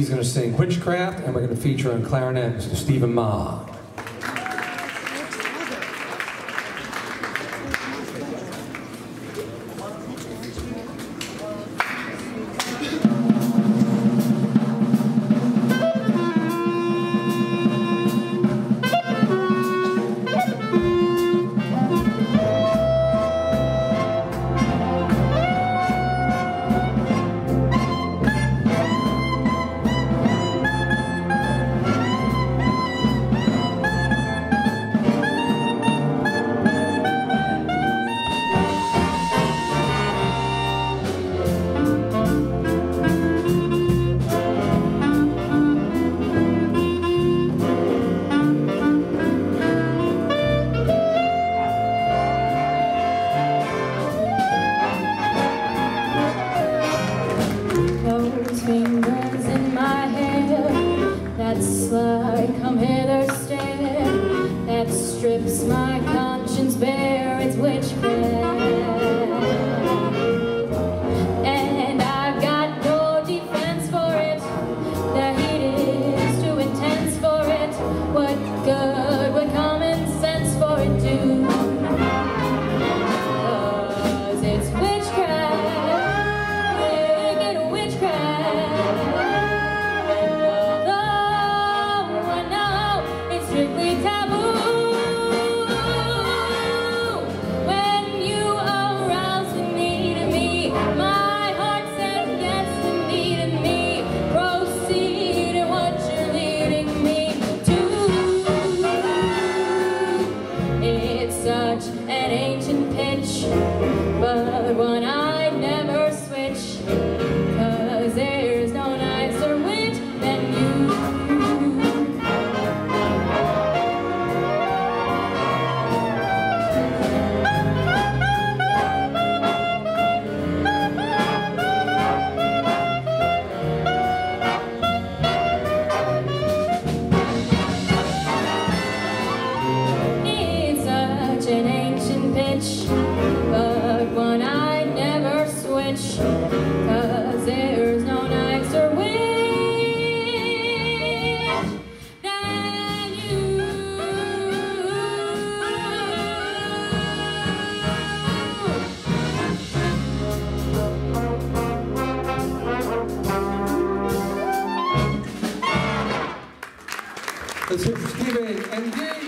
going to sing Witchcraft, and we're going to feature on clarinet Mr. Stephen Ma. Fingers in my hair, that sly come hither stare, that strips my conscience bare, it's witchcraft. And I've got no defense for it, the heat is too intense for it, what good would common sense for it do? 'Cause it's witchcraft. Such an ancient pitch, but one I'd never switch, 'cause there's no nicer witch than you. An ancient pitch, but one I'd never switch, 'cause there's no nicer witch than you. Let's hear for Stephen and